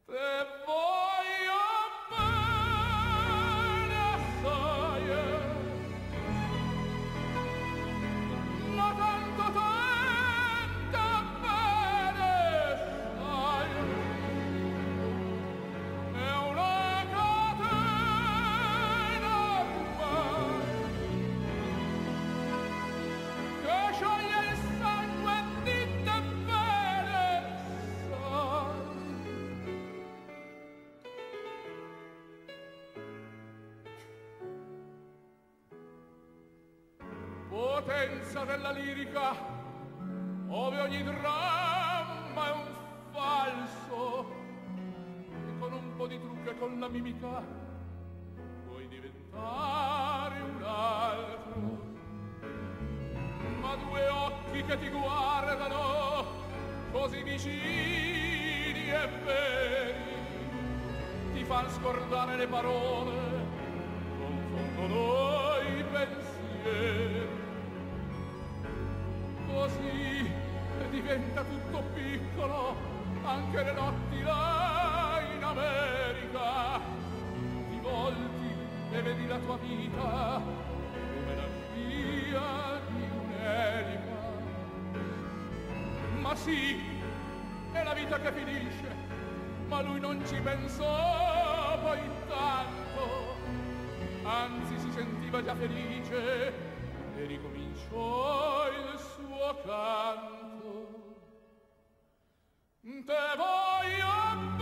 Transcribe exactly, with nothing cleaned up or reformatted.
Te voglio bene assai, ma tanto tanto bene sai, è una catena ormai che scioglie il sangue di te bene sai. Potenza della lirica, ove ogni dramma è un falso, e con un po' di trucco e con la mimica puoi diventare un altro. Ma due occhi che ti guardano così vicini e veri ti fan scordare le parole, confondono i pensieri. Così diventa tutto piccolo, anche le notti là in America. Ti volti e vedi la tua vita come la scia di un'elica. Ma sì, è la vita che finisce, ma lui non ci pensò poi tanto, anzi si sentiva già felice e ricominciò il suo canto. Te voglio